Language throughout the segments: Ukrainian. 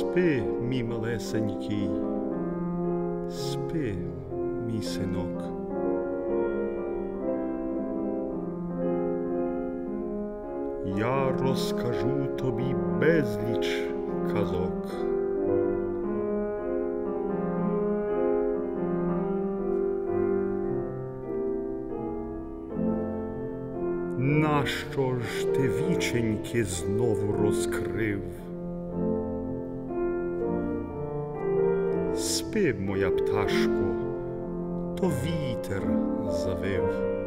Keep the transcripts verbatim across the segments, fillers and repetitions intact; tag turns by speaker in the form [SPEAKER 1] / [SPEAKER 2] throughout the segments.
[SPEAKER 1] Спи, мій малесенький, спи, мій синок. Я розкажу тобі безліч казок. Нащо ж ти віченьки знову розкрив? Спи, моя пташко, то вітер завив.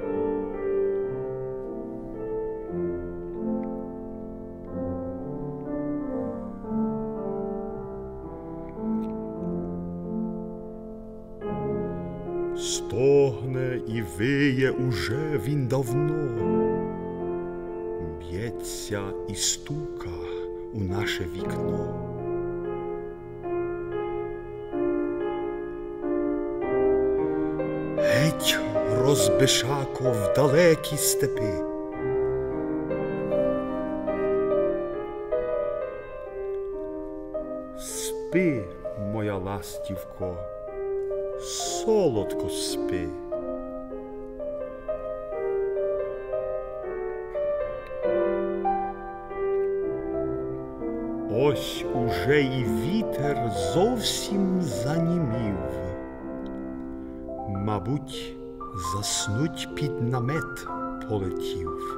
[SPEAKER 1] Стогне і виє уже він давно, б'ється і стука у наше вікно. Геть, розбишако, в далекі степи. Спи, моя ластівко, солодко спи. Ось уже і вітер зовсім занімів. Мабуть, заснуть під намет полетів.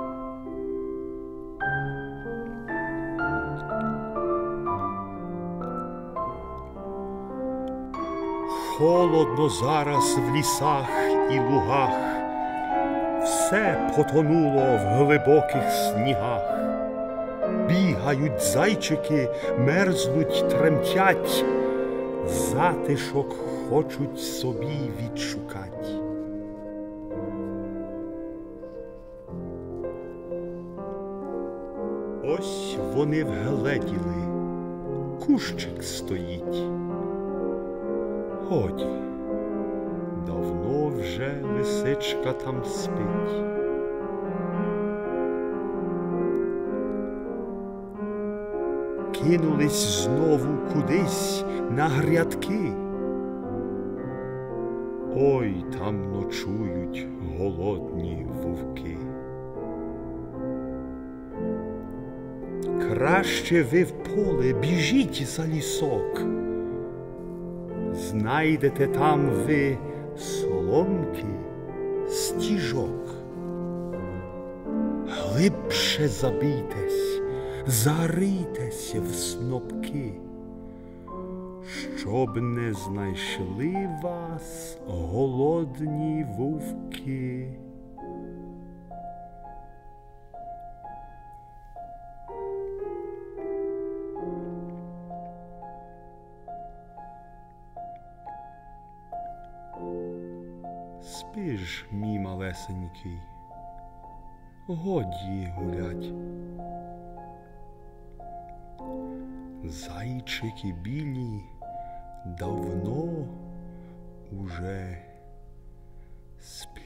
[SPEAKER 1] Холодно зараз в лісах і лугах, все потонуло в глибоких снігах. Бігають зайчики, мерзнуть, тремтять, затишок хочуть собі відшукать. Ось вони вгледіли, кущик стоїть. Годі, давно вже лисичка там спить. Кинулись знову кудись на грядки. Ой, там ночують голодні вовки. Краще ви в поле біжіть за лісок. Знайдете там ви соломки, стіжок. Глибше забійтесь, зарийтесь в снопки, щоб не знайшли вас голодні вовки. Спи ж, мій малесенький, годі гулять. Зайчики білі давно уже сплять.